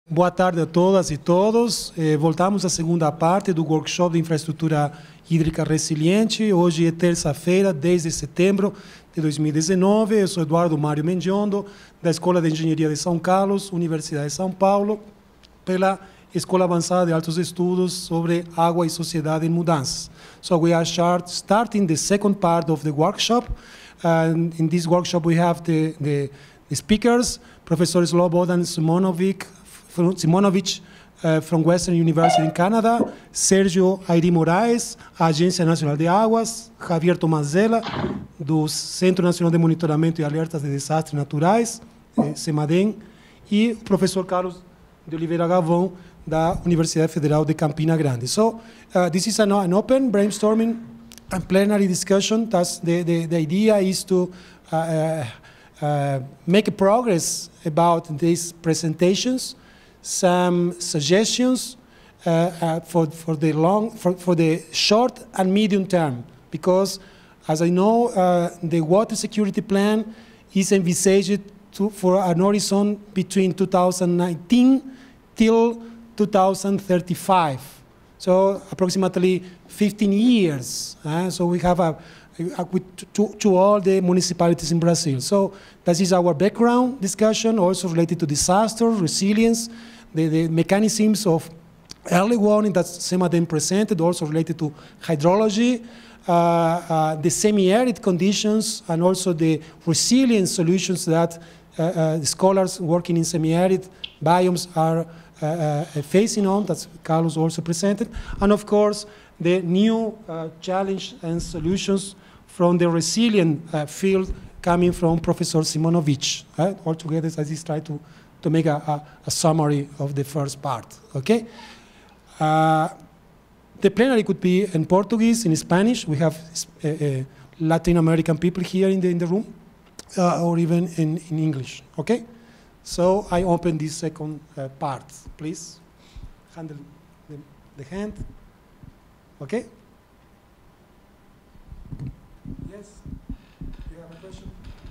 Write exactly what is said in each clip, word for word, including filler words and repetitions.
Boa tarde a todas e todos. Eh, voltamos à segunda parte do workshop de infraestrutura hídrica resiliente. Hoje é terça-feira, dez de setembro de dois mil e dezenove. Eu sou Eduardo Mário Mendiondo, da Escola de Engenharia de São Carlos, Universidade de São Paulo, pela Escola Avançada de Altos Estudos sobre Água e Sociedade em Mudanças. So we are start, starting the second part of the workshop. And in this workshop we have the, the, the speakers, Professor Slobodan Simonovic, Simonovic uh, from Western University in Canada, Sérgio Airi Moraes, Agência Nacional de Águas, Javier Tomazella, do Centro Nacional de Monitoramento e Alertas de Desastres Naturais, eh, CEMADEM, e o professor Carlos de Oliveira Gavão, da Universidade Federal de Campina Grande. So, uh, this is an, an open brainstorming and plenary discussion. That's the, the, the idea is to uh, uh, uh, make a progress about these presentations, some suggestions uh, uh, for, for, the long, for, for the short and medium term, because as I know, uh, the water security plan is envisaged to, for an horizon between two thousand nineteen till two thousand thirty-five. So approximately fifteen years. Uh, so we have a, a to, to all the municipalities in Brazil. So that is our background discussion, also related to disaster, resilience, The, the mechanisms of early warning that CEMADEM presented, also related to hydrology, uh, uh, the semi-arid conditions, and also the resilient solutions that uh, uh, the scholars working in semi-arid biomes are uh, uh, facing on, that Carlos also presented, and of course, the new uh, challenge and solutions from the resilient uh, field coming from Professor Simonovic. Uh, altogether, I just try to to make a, a, a summary of the first part, okay? Uh, the plenary could be in Portuguese, in Spanish. We have uh, uh, Latin American people here in the, in the room, uh, or even in, in English, okay? So I open this second uh, part. Please, handle the, the hand, okay? Yes, you have a question?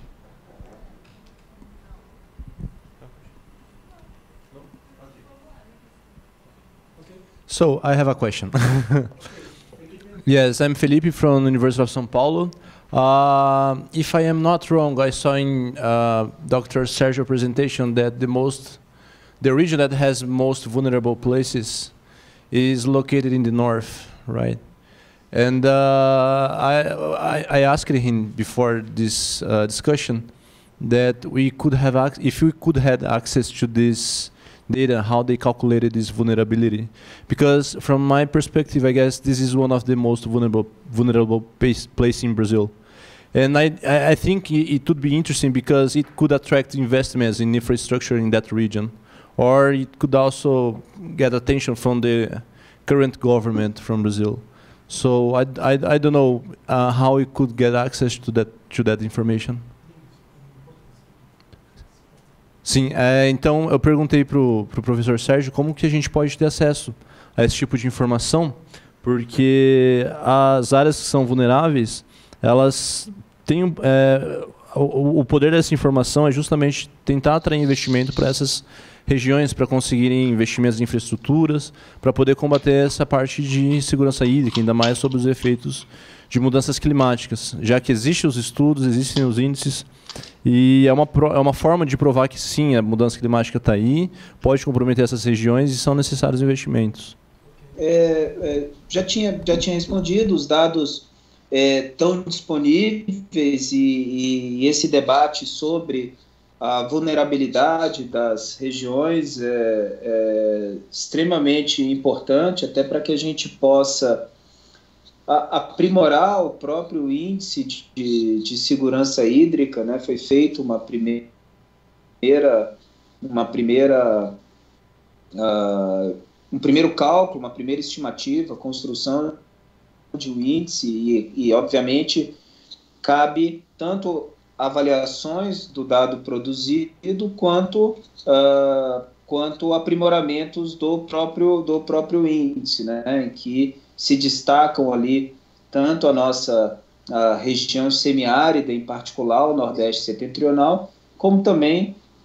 So, I have a question. Yes, I'm Felipe from the University of São Paulo. Uh, if I am not wrong, I saw in uh, Doctor Sergio's presentation that the most, the region that has most vulnerable places is located in the north, right? And uh, I, I, I asked him before this uh, discussion that we could have, ac if we could have access to this data, how they calculated this vulnerability. Because from my perspective, I guess this is one of the most vulnerable vulnerable places in Brazil. And I, I think it would be interesting because it could attract investments in infrastructure in that region. Or it could also get attention from the current government from Brazil. So I, I, I don't know uh, how it could get access to that, to that information. Sim, é, então eu perguntei para o pro professor Sérgio como que a gente pode ter acesso a esse tipo de informação, porque as áreas que são vulneráveis, elas têm, é, o, o poder dessa informação é justamente tentar atrair investimento para essas regiões, para conseguirem investimentos em infraestruturas, para poder combater essa parte de segurança hídrica, ainda mais sobre os efeitos de mudanças climáticas, já que existem os estudos, existem os índices, e é uma, é uma forma de provar que sim, a mudança climática está aí, pode comprometer essas regiões e são necessários investimentos. É, é, já, tinha, já tinha respondido, os dados é, estão disponíveis e, e, e esse debate sobre a vulnerabilidade das regiões é, é extremamente importante, até para que a gente possa a, aprimorar o próprio índice de, de segurança hídrica, né? Foi feita uma primeira, uma primeira, uh, um primeiro cálculo, uma primeira estimativa, construção de um índice e, e, obviamente, cabe tanto avaliações do dado produzido quanto, uh, quanto aprimoramentos do próprio, do próprio índice, né? Em que se destacam ali tanto a nossa a região semiárida, em particular o Nordeste Setentrional, como também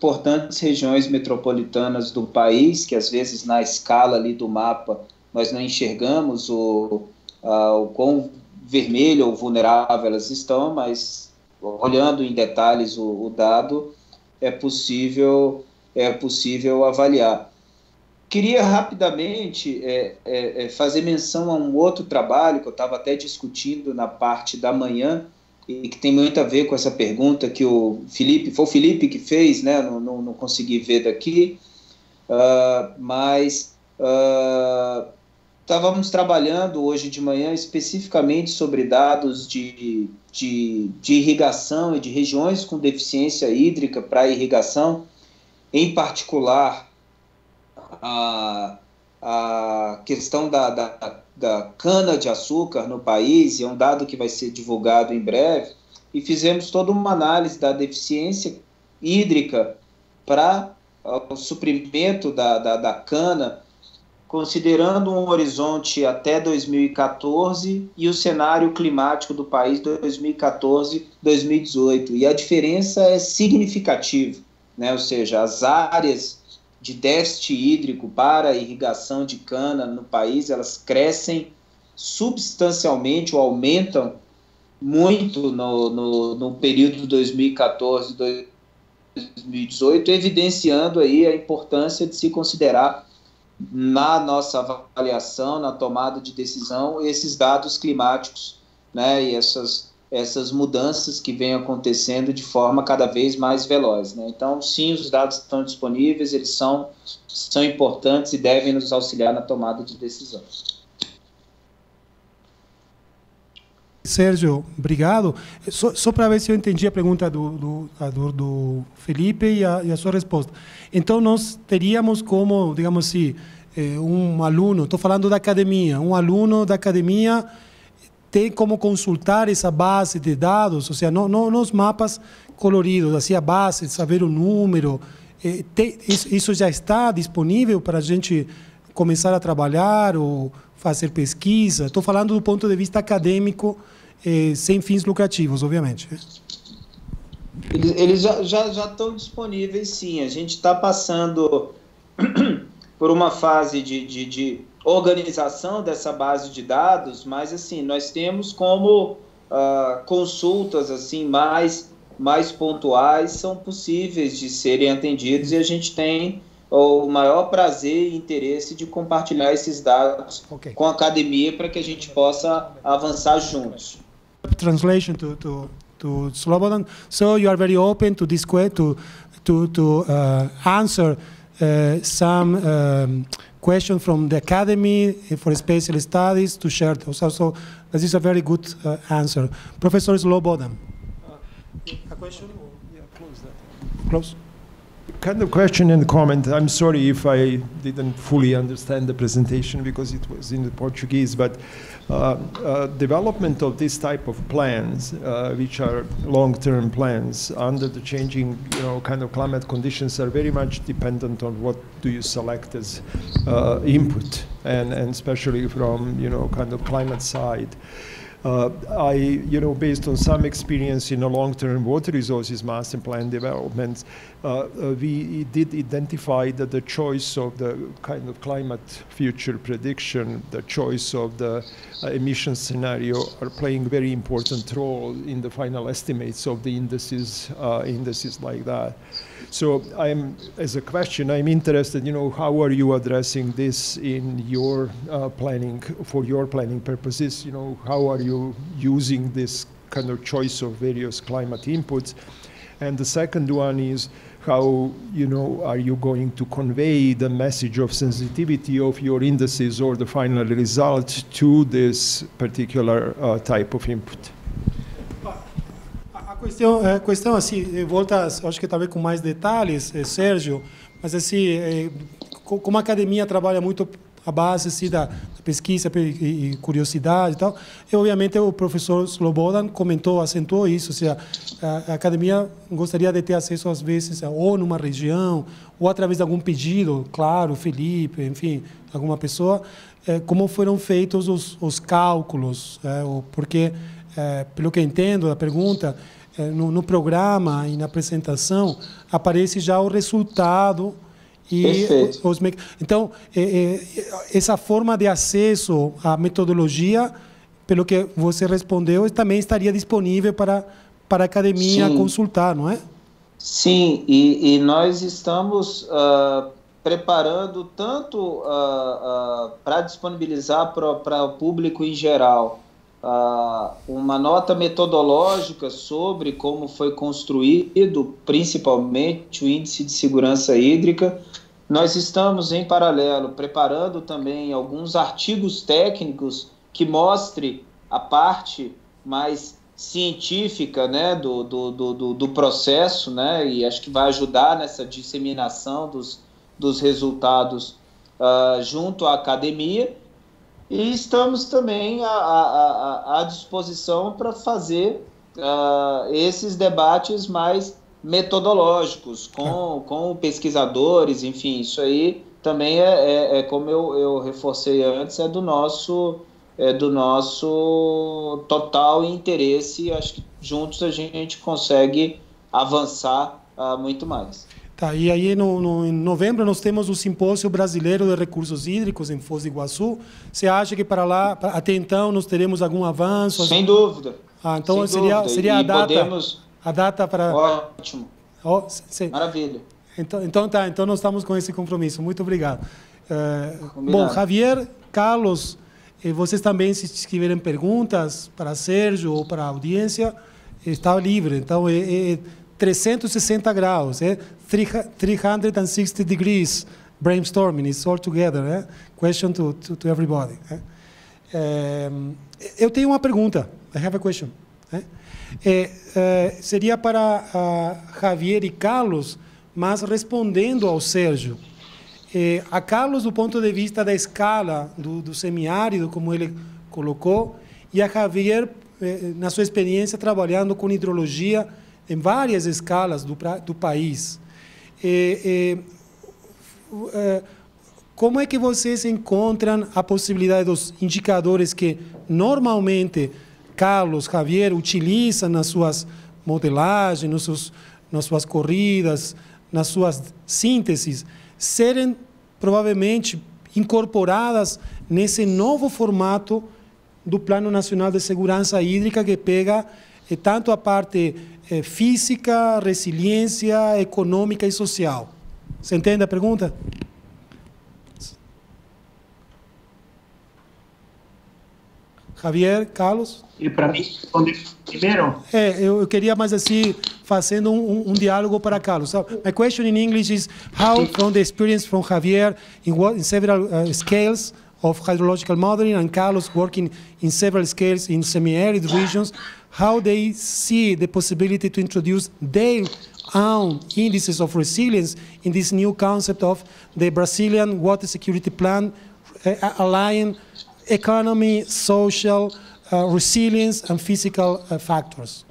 importantes regiões metropolitanas do país, que às vezes na escala ali do mapa nós não enxergamos o, a, o quão vermelho ou vulnerável elas estão, mas olhando em detalhes o, o dado, é possível, é possível avaliar. Queria rapidamente é, é, fazer menção a um outro trabalho que eu estava até discutindo na parte da manhã e que tem muito a ver com essa pergunta que o Felipe, foi o Felipe que fez, né? Não, não, não consegui ver daqui, uh, mas uh, estávamos trabalhando hoje de manhã especificamente sobre dados de, de, de irrigação e de regiões com deficiência hídrica para irrigação, em particular a, a questão da, da, da cana-de-açúcar no país, e é um dado que vai ser divulgado em breve, e fizemos toda uma análise da deficiência hídrica para o suprimento da, da, da cana, considerando um horizonte até dois mil e quatorze e o cenário climático do país dois mil e quatorze a dois mil e dezoito. E a diferença é significativa, né? Ou seja, as áreas de déficit hídrico para irrigação de cana no país, elas crescem substancialmente ou aumentam muito no, no, no período dois mil e quatorze a dois mil e dezoito, evidenciando aí a importância de se considerar na nossa avaliação, na tomada de decisão, esses dados climáticos, né, e essas, essas mudanças que vêm acontecendo de forma cada vez mais veloz, né? Então, sim, os dados estão disponíveis, eles são, são importantes e devem nos auxiliar na tomada de decisão. Sérgio, obrigado. Só, só para ver se eu entendi a pergunta do, do, do, do Felipe e a, e a sua resposta. Então, nós teríamos como, digamos assim, um aluno, estou falando da academia, um aluno da academia tem como consultar essa base de dados, ou seja, não, não nos mapas coloridos, assim, a base, saber o número. Tem, isso já está disponível para a gente começar a trabalhar ou fazer pesquisa? Estou falando do ponto de vista acadêmico, eh, sem fins lucrativos, obviamente. Eles, eles já, já, já estão disponíveis, sim. A gente está passando por uma fase de, de, de organização dessa base de dados, mas assim, nós temos como uh, consultas assim, mais, mais pontuais são possíveis de serem atendidos, e a gente tem o maior prazer e interesse de compartilhar esses dados okay. com a academia para que a gente possa avançar juntos. Translation to, to, to Slobodan. So you are very open to this to to to uh, answer uh, some um, question from the academy for special studies to share those. So this is a very good uh, answer. Professor Slobodan. Uh, a question? Yeah, close that. Close. Kind of question and comment. I'm sorry if I didn't fully understand the presentation because it was in the Portuguese, but uh, uh, development of this type of plans, uh, which are long-term plans under the changing, you know, kind of climate conditions, are very much dependent on what do you select as uh, input, and, and especially from, you know, kind of climate side. Uh, I, you know, based on some experience in a long-term water resources master plan development, uh, uh, we did identify that the choice of the kind of climate future prediction, the choice of the uh, emission scenario are playing very important role in the final estimates of the indices, uh, indices like that. So I'm, as a question, I'm interested, you know, how are you addressing this in your uh, planning, for your planning purposes? You know, how are you using this kind of choice of various climate inputs? And the second one is how, you know, are you going to convey the message of sensitivity of your indices or the final result to this particular uh, type of input? A questão, a questão assim, volta, acho que talvez com mais detalhes, eh, Sérgio, mas assim, eh, como a academia trabalha muito a base assim, da, da pesquisa e, e curiosidade e tal, e obviamente o professor Slobodan comentou, acentuou isso, ou seja, a, a academia gostaria de ter acesso às vezes ou numa região, ou através de algum pedido, claro, Felipe, enfim, alguma pessoa, eh, como foram feitos os, os cálculos, eh, porque, eh, pelo que entendo da pergunta, No, no programa e na apresentação, aparece já o resultado e Perfeito. os me... Então, é, é, essa forma de acesso à metodologia, pelo que você respondeu, também estaria disponível para, para a academia Sim. consultar, não é? Sim, e, e nós estamos uh, preparando tanto uh, uh, para disponibilizar para o público em geral uh, uma nota metodológica sobre como foi construído, principalmente, o Índice de Segurança Hídrica. Nós estamos, em paralelo, preparando também alguns artigos técnicos que mostre a parte mais científica, né, do, do, do, do processo, né, e acho que vai ajudar nessa disseminação dos, dos resultados uh, junto à academia, e estamos também à, à, à disposição para fazer uh, esses debates mais metodológicos com, com pesquisadores, enfim, isso aí também é, é, é como eu, eu reforcei antes, é do nosso... É do nosso total interesse. Acho que juntos a gente consegue avançar uh, muito mais. Tá, e aí no, no, em novembro nós temos o Simpósio Brasileiro de Recursos Hídricos em Foz do Iguaçu. Você acha que para lá, até então, nós teremos algum avanço? Sem dúvida. Ah, então Sem seria, dúvida. seria a data, podemos... a data para... Ótimo. Oh, se... Maravilha. Então, então tá, então nós estamos com esse compromisso. Muito obrigado. Uh, bom, Javier, Carlos, e vocês também, se tiverem perguntas para Sérgio ou para a audiência, está livre. Então, é, é trezentos e sessenta graus, é trezentos e sessenta degrees brainstorming, it's all together, é? Question to, to, to everybody. É? É, eu tenho uma pergunta, I have a question. É? É, é, seria para uh, Javier e Carlos, mas respondendo ao Sérgio. Eh, a Carlos, do ponto de vista da escala do, do semiárido, como ele colocou, e a Javier, eh, na sua experiência, trabalhando com hidrologia em várias escalas do, do país. Eh, eh, eh, como é que vocês encontram a possibilidade dos indicadores que, normalmente, Carlos, Javier utilizam nas suas modelagens, nos seus, nas suas corridas, nas suas sínteses, serem provavelmente incorporadas nesse novo formato do Plano Nacional de Segurança Hídrica, que pega eh, tanto a parte eh, física, resiliência, econômica e social. Você entende a pergunta? Javier, Carlos? E para mim responder primeiro? É, eu, eu queria mais assim, fazendo um, um, um diálogo para Carlos. So, my question in English is how, from the experience from Javier in, what, in several uh, scales of hydrological modeling, and Carlos working in several scales in semi-arid regions, how they see the possibility to introduce their own indices of resilience in this new concept of the Brazilian Water Security Plan, uh, aligning economy, social, uh, resilience, and physical uh, factors.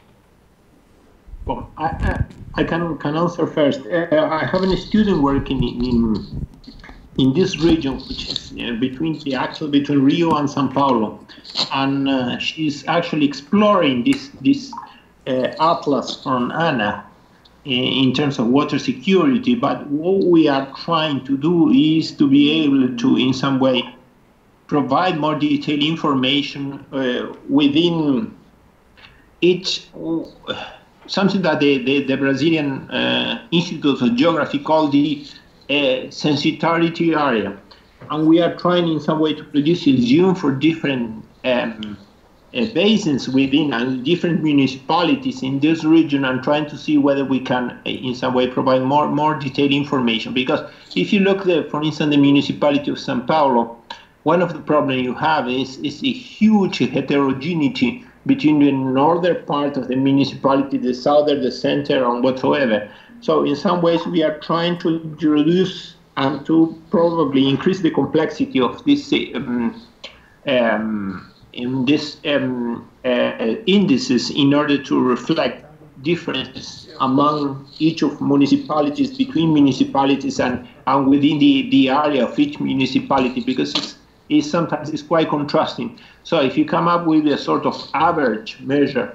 Well, I, I, I can, can answer first. Uh, I have a student working in, in in this region, which is uh, between the actual between Rio and São Paulo, and uh, she's actually exploring this this uh, atlas from ANA in terms of water security. But what we are trying to do is to be able to, in some way, provide more detailed information uh, within each, uh, something that the, the, the Brazilian uh, Institute of Geography called the uh, sensitivity area. And we are trying in some way to produce a zoom for different um, uh, basins within and different municipalities in this region, and trying to see whether we can uh, in some way provide more, more detailed information. Because if you look at, for instance, the municipality of São Paulo, one of the problems you have is, is a huge heterogeneity between the northern part of the municipality, the southern, the center, and whatsoever. So in some ways, we are trying to introduce and to probably increase the complexity of this um, um, in this um, uh, indices in order to reflect differences among each of municipalities, between municipalities, and, and within the, the area of each municipality, because it's is sometimes is quite contrasting. So if you come up with a sort of average measure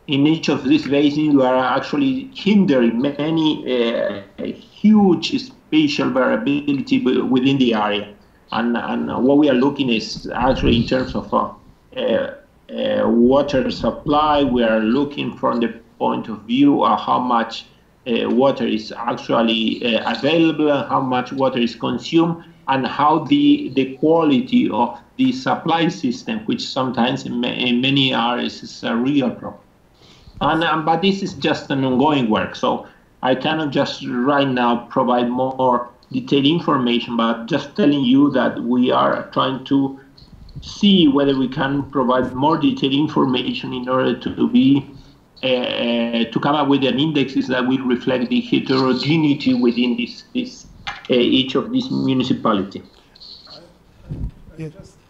in each of these basins, you are actually hindering many uh, huge spatial variability within the area. And, and what we are looking is actually in terms of uh, uh, uh, water supply, we are looking from the point of view of how much uh, water is actually uh, available, and how much water is consumed, and how the, the quality of the supply system, which sometimes in, ma in many areas is a real problem. And, um, but this is just an ongoing work, so I cannot just right now provide more detailed information, but just telling you that we are trying to see whether we can provide more detailed information in order to be uh, to come up with an indexes that will reflect the heterogeneity within this, this uh, each of these municipalities. Yeah.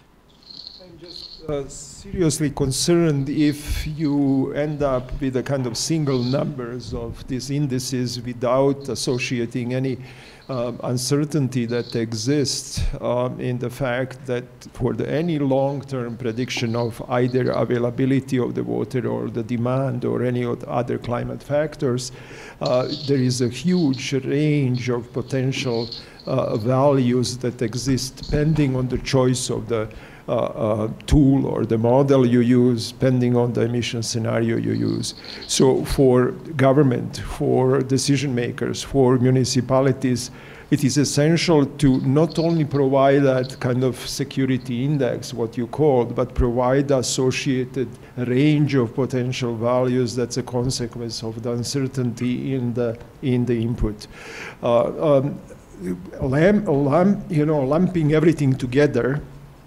I'm just uh, seriously concerned if you end up with a kind of single numbers of these indices without associating any uh, uncertainty that exists um, in the fact that for the, any long-term prediction of either availability of the water or the demand or any of the other climate factors, uh, there is a huge range of potential uh, values that exist depending on the choice of the Uh, uh, tool or the model you use, depending on the emission scenario you use. So for government, for decision makers, for municipalities, it is essential to not only provide that kind of security index, what you called, but provide associated range of potential values that's a consequence of the uncertainty in the, in the input. Uh, um, lamp, lamp, you know, lumping everything together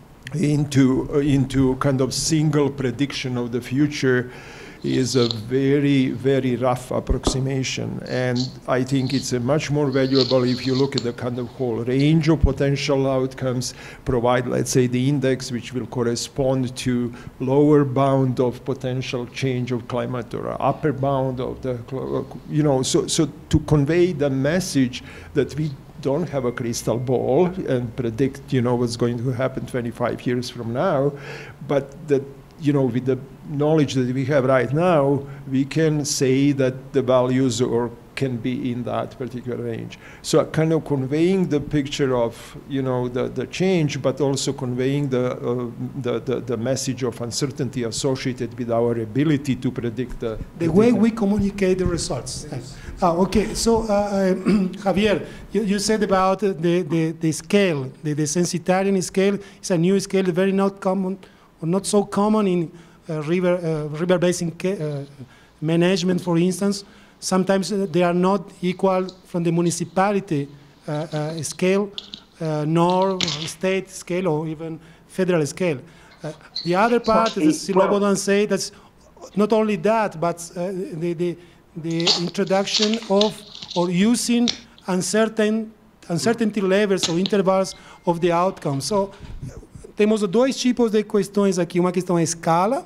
into uh, into kind of single prediction of the future is a very, very rough approximation. And I think it's a much more valuable if you look at the kind of whole range of potential outcomes, provide, let's say, the index which will correspond to lower bound of potential change of climate or upper bound of the, you know, so, so to convey the message that we don't have a crystal ball and predict, you know, what's going to happen twenty-five years from now, but that, you know, with the knowledge that we have right now, we can say that the values or can be in that particular range. So kind of conveying the picture of, you know, the, the change, but also conveying the, uh, the, the, the message of uncertainty associated with our ability to predict the... The, the way we communicate the results. Yes. Ah, okay, so uh, Javier, you, you said about the, the, the scale, the, the Censitarian scale. It's a new scale, very not common, or not so common in uh, river, uh, river basin uh, management, for instance. Sometimes they are not equal from the municipality uh, uh, scale, uh, nor state scale, or even federal scale. Uh, the other part, as Slobodan said, that's not only that, but uh, the, the, the introduction of or using uncertain, uncertainty levels or intervals of the outcome. So, temos dois tipos de questões aqui. Uma questão é a escala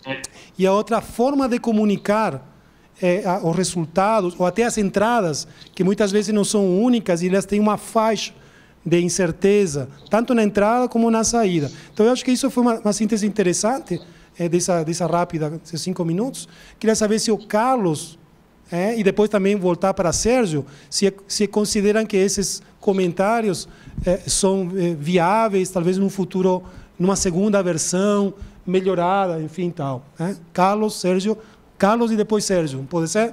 e a outra a forma de comunicar É, os resultados, ou até as entradas, que muitas vezes não são únicas e elas têm uma faixa de incerteza, tanto na entrada como na saída. Então, eu acho que isso foi uma, uma síntese interessante é, dessa, dessa rápida, esses cinco minutos. Queria saber se o Carlos, é, e depois também voltar para Sérgio, se, se consideram que esses comentários é, são é, viáveis, talvez num futuro, numa segunda versão, melhorada, enfim, tal. É? Carlos, Sérgio... Carlos e depois Sérgio. Pode ser?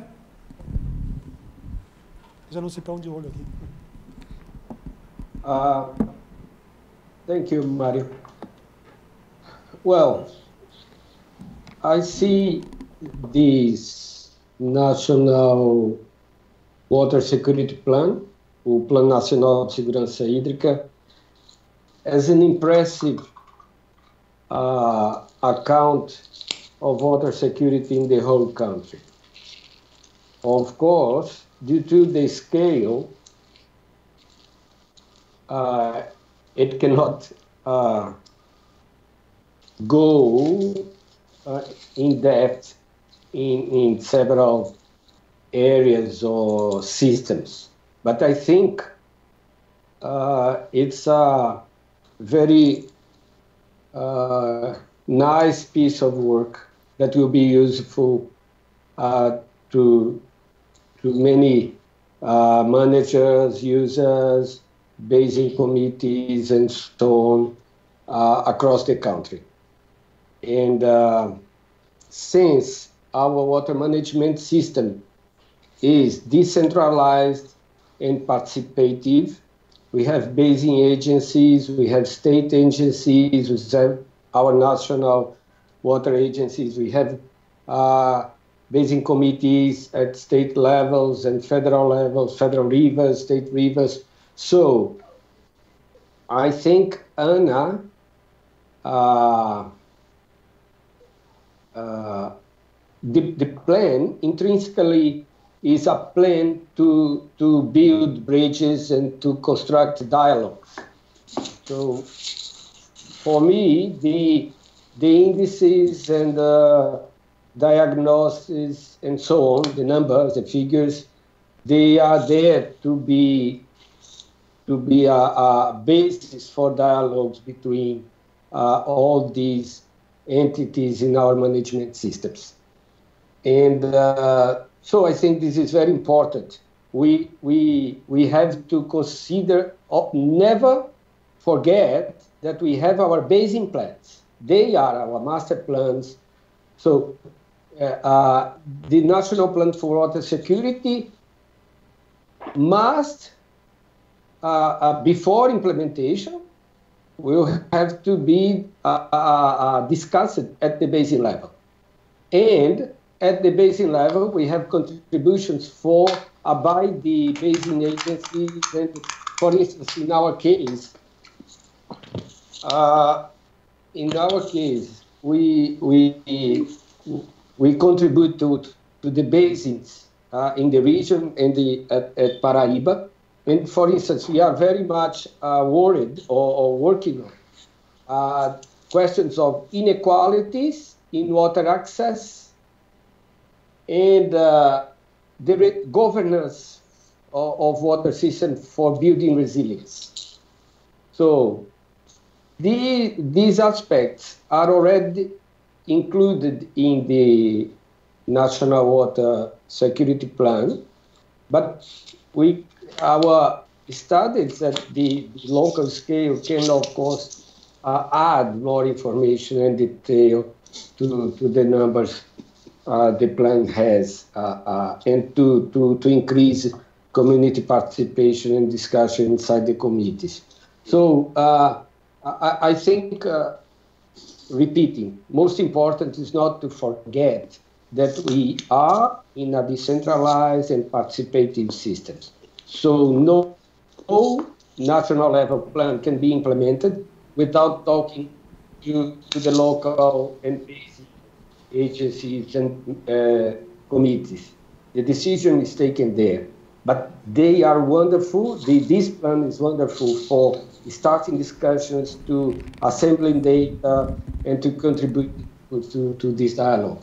Já não sei para onde olho aqui. Uh, thank you, Mario. Well, I see this National Water Security Plan, o Plano Nacional de Segurança Hídrica, as an impressive uh, account of water security in the whole country. Of course, due to the scale, uh, it cannot uh, go uh, in depth in, in several areas or systems. But I think uh, it's a very uh, nice piece of work that will be useful uh, to, to many uh, managers, users, basin committees, and so on uh, across the country. And uh, since our water management system is decentralized and participative, we have basin agencies, we have state agencies, we have our national water agencies, we have uh, basin committees at state levels and federal levels, federal rivers, state rivers. So I think ANA uh, uh, the, the plan intrinsically is a plan to, to build bridges and to construct dialogues. So for me, the, the indices and the diagnosis and so on, the numbers, the figures, they are there to be, to be a, a basis for dialogues between uh, all these entities in our management systems. And uh, so I think this is very important. We, we, we have to consider, uh, never forget that we have our basin plans. They are our master plans. So uh, uh, the National Plan for Water Security must, uh, uh, before implementation, will have to be uh, uh, uh, discussed at the basin level. And at the basin level, we have contributions for uh, by the basin agencies. And for instance, in our case, uh, in our case, we we we contribute to to the basins uh, in the region and the at, at Paraíba. And for instance, we are very much uh, worried or, or working on uh, questions of inequalities in water access and uh, the governance of, of water system for building resilience. So the, these aspects are already included in the National Water Security Plan, but we our studies at the local scale can, of course, uh, add more information and detail to, to the numbers uh, the plan has, uh, uh, and to, to, to increase community participation and discussion inside the committees. So uh, I, I think, uh, repeating, most important is not to forget that we are in a decentralized and participative system. So no, no national level plan can be implemented without talking to, to the local and basic agencies and uh, committees. The decision is taken there. But they are wonderful. The, this plan is wonderful for starting discussions, to assembling data, and to contribute to, to this dialogue.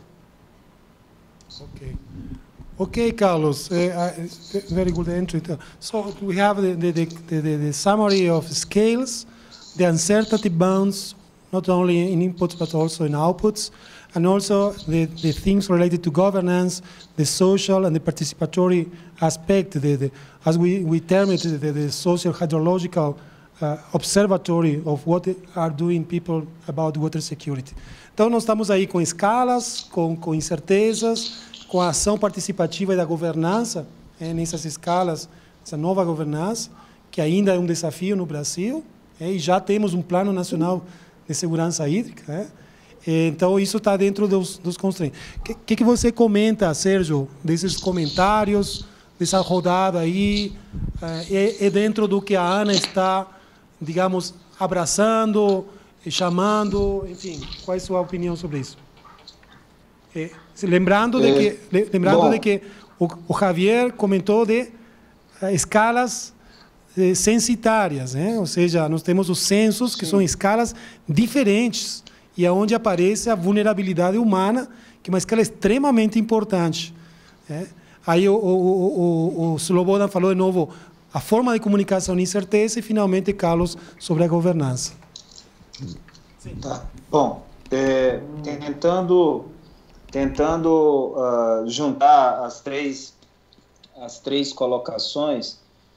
Okay. Okay, Carlos, uh, uh, very good entry. So we have the, the, the, the, the summary of scales, the uncertainty bounds, not only in inputs but also in outputs, and also the, the things related to governance, the social and the participatory aspect, the, the, as we, we term it, the, the social hydrological uh, observatory of what are doing people about water security. Então nós estamos aí com escalas, com, com incertezas, com a ação participativa da governança, é, nessas escalas, essa nova governança, que ainda é um desafio no Brasil, é, e já temos um Plano Nacional de Segurança Hídrica. É, então, isso está dentro dos, dos constraints. O que, que você comenta, Sérgio, desses comentários, dessa rodada aí, é, é dentro do que a ANA está, digamos, abraçando, chamando, enfim, qual é a sua opinião sobre isso? É, lembrando de que, é, lembrando de que o, o Javier comentou de uh, escalas uh, censitárias, né? Ou seja, nós temos os censos, que Sim. são escalas diferentes, e é onde aparece a vulnerabilidade humana, que é uma escala extremamente importante. Né? Aí o, o, o, o Slobodan falou de novo a forma de comunicação de incerteza, e finalmente, Carlos, sobre a governança. Tá. Bom, é, tentando tentando uh, juntar as três, as três colocações.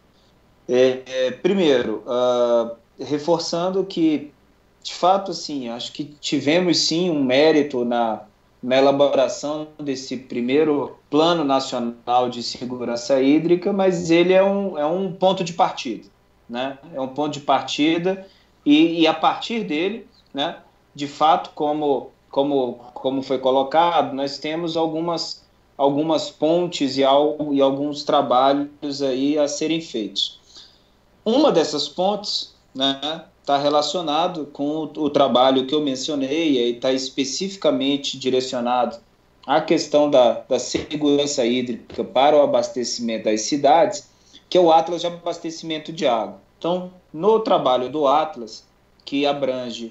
É, é, primeiro, uh, reforçando que, de fato, assim, acho que tivemos sim um mérito na, na elaboração desse primeiro Plano Nacional de Segurança Hídrica, mas ele é um, é um ponto de partida, né? É um ponto de partida e, e a partir dele, né, de fato, como, como, como foi colocado, nós temos algumas, algumas pontes e, al, e alguns trabalhos aí a serem feitos. Uma dessas pontes, né, está relacionado com o, o trabalho que eu mencionei, e está especificamente direcionado à questão da, da segurança hídrica para o abastecimento das cidades, que é o Atlas de Abastecimento de Água. Então, no trabalho do Atlas, que abrange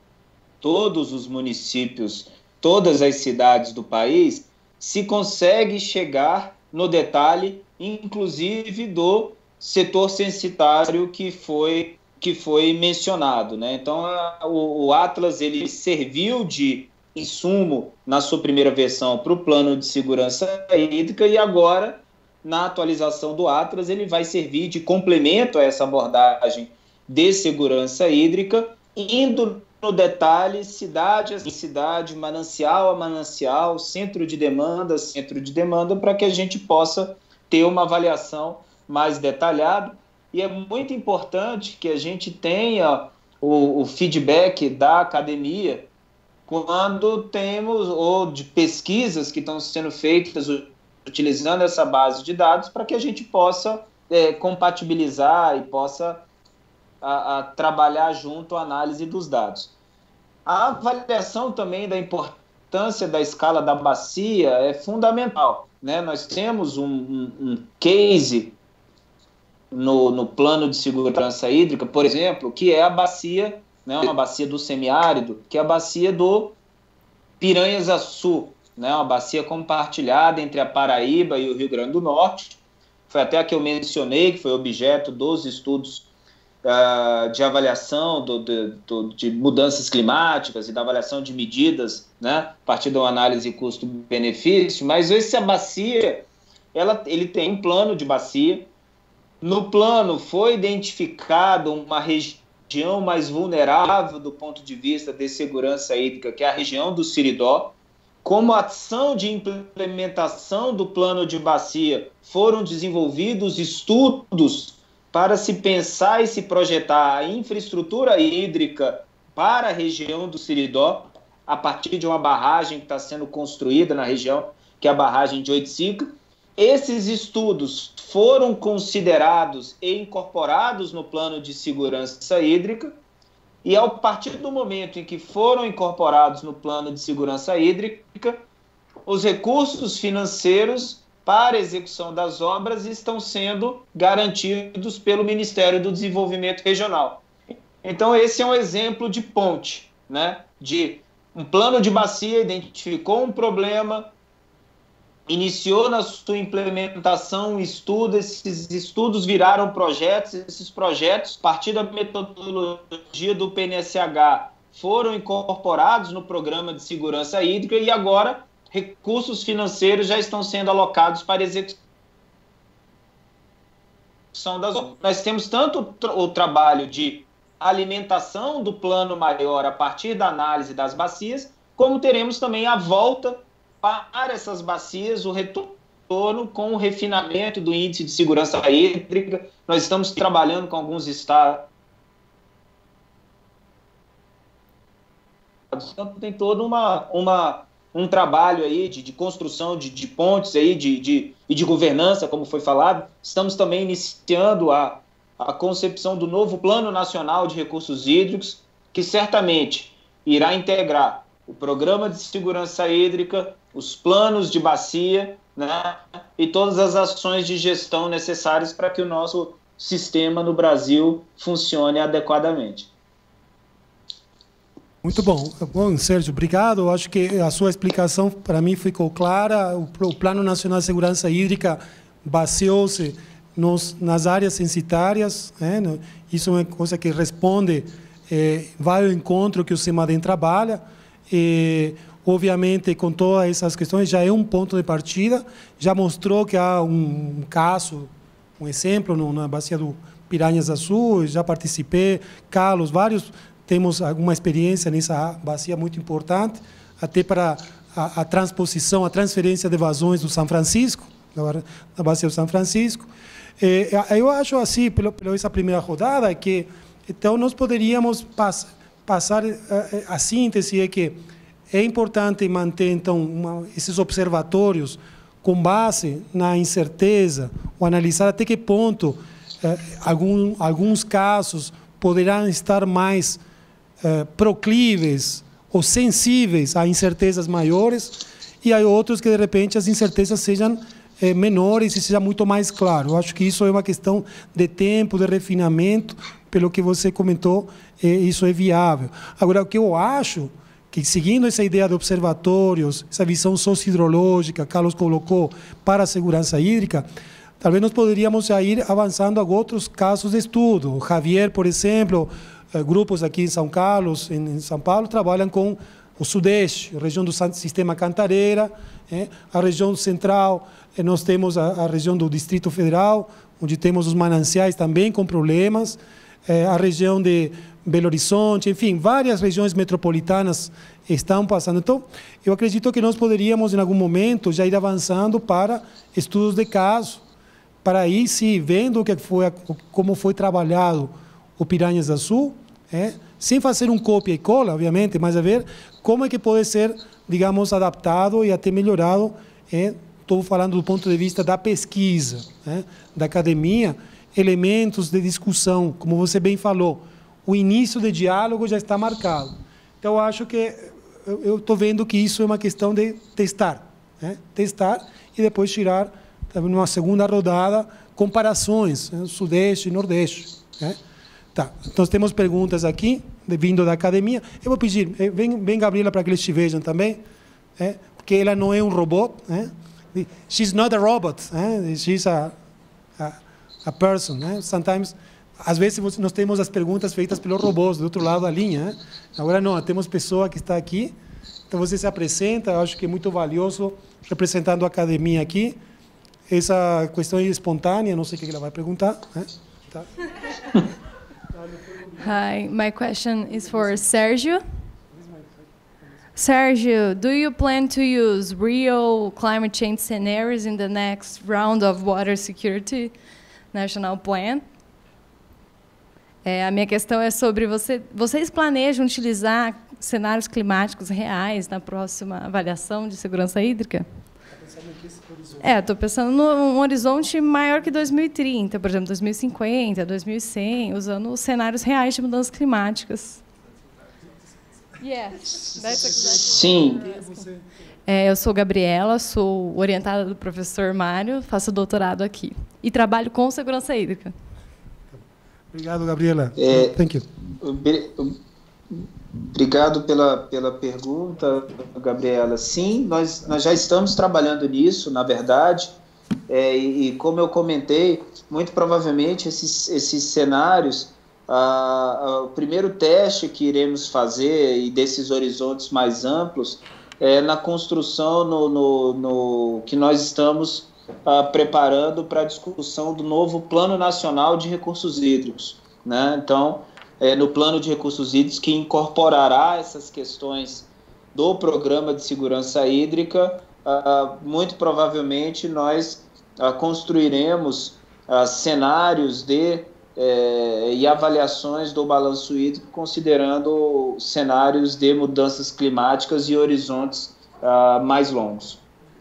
todos os municípios, todas as cidades do país, se consegue chegar no detalhe, inclusive do setor censitário que foi, que foi mencionado, né? Então, a, o, o Atlas ele serviu de insumo na sua primeira versão para o plano de segurança hídrica e agora, na atualização do Atlas, ele vai servir de complemento a essa abordagem de segurança hídrica, indo no detalhe, cidade a cidade, manancial a manancial, centro de demanda, centro de demanda, para que a gente possa ter uma avaliação mais detalhada. E é muito importante que a gente tenha o, o feedback da academia quando temos, ou de pesquisas que estão sendo feitas utilizando essa base de dados, para que a gente possa é, compatibilizar e possa a, a trabalhar junto à análise dos dados. A avaliação também da importância da escala da bacia é fundamental, né? Nós temos um, um, um case no, no plano de segurança hídrica, por exemplo, que é a bacia, né, uma bacia do semiárido, que é a bacia do Piranhas-Açu, né, uma bacia compartilhada entre a Paraíba e o Rio Grande do Norte. Foi até a que eu mencionei, que foi objeto dos estudos uh, de avaliação do, do, do, de mudanças climáticas e da avaliação de medidas, né, a partir de uma análise custo-benefício. Mas essa bacia, ela, ele tem um plano de bacia. No plano foi identificado uma região mais vulnerável do ponto de vista de segurança hídrica, que é a região do Siridó. Como ação de implementação do plano de bacia, foram desenvolvidos estudos para se pensar e se projetar a infraestrutura hídrica para a região do Siridó, a partir de uma barragem que está sendo construída na região, que é a barragem de Oiticica. Esses estudos foram considerados e incorporados no plano de segurança hídrica, e a partir do momento em que foram incorporados no plano de segurança hídrica, os recursos financeiros para a execução das obras estão sendo garantidos pelo Ministério do Desenvolvimento Regional. Então, esse é um exemplo de ponte, né? De um plano de bacia identificou um problema, iniciou na sua implementação um estudo, esses estudos viraram projetos, esses projetos, a partir da metodologia do P N S H, foram incorporados no programa de segurança hídrica e agora recursos financeiros já estão sendo alocados para execução das obras. Nós temos tanto o trabalho de alimentação do plano maior a partir da análise das bacias, como teremos também a volta para essas bacias, o retorno com o refinamento do índice de segurança hídrica. Nós estamos trabalhando com alguns estados. Então, tem todo uma, uma, um trabalho aí de, de construção de, de pontes aí, de, de, e de governança, como foi falado. Estamos também iniciando a, a concepção do novo Plano Nacional de Recursos Hídricos, que certamente irá integrar o Programa de Segurança Hídrica, os planos de bacia, né, e todas as ações de gestão necessárias para que o nosso sistema no Brasil funcione adequadamente. Muito bom. Bom, Sérgio, obrigado. Eu acho que a sua explicação, para mim, ficou clara. O, o Plano Nacional de Segurança Hídrica baseou-se nos, nas áreas censitárias, né? Isso é uma coisa que responde, é, vai ao encontro que o CEMADEM trabalha. E, obviamente, com todas essas questões, já é um ponto de partida, já mostrou que há um caso, um exemplo na bacia do Piranhas Azul, já participei, Carlos, vários, temos alguma experiência nessa bacia muito importante, até para a, a transposição, a transferência de vazões do São Francisco, na bacia do São Francisco. É, eu acho assim, pela, pela essa primeira rodada, que então nós poderíamos pass, passar a, a síntese é que é importante manter então uma, esses observatórios com base na incerteza, ou analisar até que ponto eh, algum, alguns casos poderão estar mais eh, proclives ou sensíveis a incertezas maiores, e há outros que de repente as incertezas sejam É, menores e seja muito mais claro. Eu acho que isso é uma questão de tempo, de refinamento, pelo que você comentou, é, isso é viável. Agora, o que eu acho, que seguindo essa ideia de observatórios, essa visão sociohidrológica que Carlos colocou para a segurança hídrica, talvez nós poderíamos já ir avançando a outros casos de estudo. O Javier, por exemplo, eh, grupos aqui em São Carlos, em, em São Paulo, trabalham com o Sudeste, a região do Sistema Cantareira, é, a região central, é, nós temos a, a região do Distrito Federal, onde temos os mananciais também com problemas, é, a região de Belo Horizonte, enfim, várias regiões metropolitanas estão passando. Então, eu acredito que nós poderíamos, em algum momento, já ir avançando para estudos de caso, para ir, sim, vendo o que foi, como foi trabalhado o Piranhas Azul, é, sem fazer um cópia e cola, obviamente, mas a ver como é que pode ser, digamos, adaptado e até melhorado. Estou é, falando do ponto de vista da pesquisa, é, da academia, elementos de discussão, como você bem falou, o início de diálogo já está marcado. Então, eu acho que eu estou vendo que isso é uma questão de testar, é, testar e depois tirar, numa segunda rodada, comparações, é, Sudeste e Nordeste. É. Tá, nós temos perguntas aqui, vindo da academia. Eu vou pedir, vem, vem Gabriela, para que eles te vejam também, é, porque ela não é um robô. É, she's not a robot, é, she's a, a, a person. É, sometimes, às vezes, nós temos as perguntas feitas pelos robôs, do outro lado da linha. É. Agora não, temos pessoa que está aqui, então você se apresenta, eu acho que é muito valioso, representando a academia aqui. Essa questão é espontânea, não sei o que ela vai perguntar. É, tá. Hi, my question is for Sergio. Sergio, do you plan to use real climate change scenarios in the next round of Water Security National Plan? É, a minha questão é sobre você, vocês planejam utilizar cenários climáticos reais na próxima avaliação de segurança hídrica? É, estou pensando num horizonte maior que dois mil e trinta, por exemplo, dois mil e cinquenta, dois mil e cem, usando cenários reais de mudanças climáticas. Yes, that's exactly. Sim. É, eu sou Gabriela, sou orientada do professor Mário, faço doutorado aqui e trabalho com segurança hídrica. Obrigado, Gabriela. É, Thank you. Obrigado pela, pela pergunta, Gabriela. Sim, nós, nós já estamos trabalhando nisso, na verdade, é, e, e como eu comentei, muito provavelmente esses, esses cenários, ah, ah, o primeiro teste que iremos fazer, e desses horizontes mais amplos, é na construção no, no, no, que nós estamos ah, preparando para a discussão do novo Plano Nacional de Recursos Hídricos, né? Então, É, no plano de recursos hídricos, que incorporará essas questões do programa de segurança hídrica. Ah, muito provavelmente nós ah, construiremos ah, cenários de, eh, e avaliações do balanço hídrico, considerando cenários de mudanças climáticas e horizontes ah, mais longos.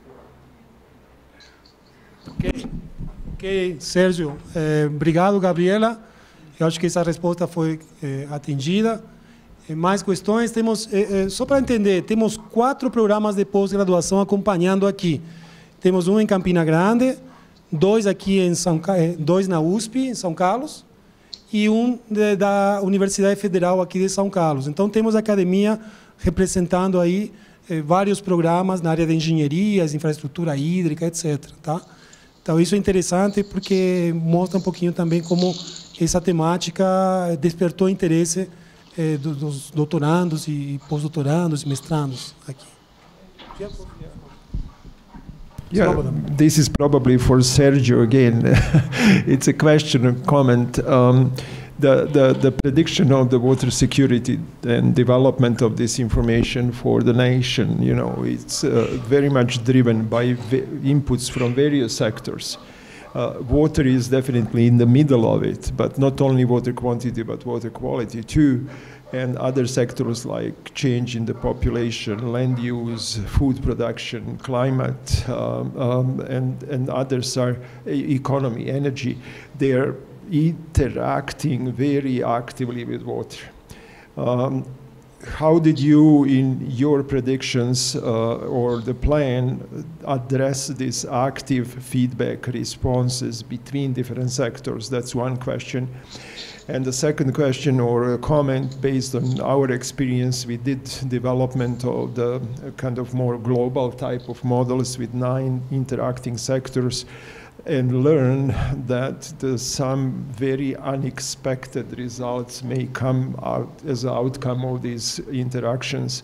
Ok, okay. Sérgio. Eh, obrigado, Gabriela. Eu acho que essa resposta foi eh, atendida. Eh, mais questões? Temos, eh, eh, só para entender, temos quatro programas de pós-graduação acompanhando aqui. Temos um em Campina Grande, dois aqui em São, eh, dois na U S P, em São Carlos, e um de, da Universidade Federal aqui de São Carlos. Então, temos a academia representando aí eh, vários programas na área de engenharia, infraestrutura hídrica, etcétera. Tá? Então, isso é interessante porque mostra um pouquinho também como essa temática despertou interesse eh, dos doutorandos e pós-doutorandos e mestrandos aqui. Yeah, this is probably for Sergio again. It's a question and comment. Um, the, the, the prediction of the water security and development of this information for the nation, you know, it's uh, very much driven by inputs from various sectors. Uh, water is definitely in the middle of it, but not only water quantity, but water quality too. And other sectors like change in the population, land use, food production, climate, um, um, and, and others are economy, energy. They are interacting very actively with water. Um, how did you, in your predictions uh, or the plan, address these active feedback responses between different sectors? That's one question. And the second question or a comment based on our experience, we did development of the kind of more global type of models with nine interacting sectors and learn that the, some very unexpected results may come out as an outcome of these interactions.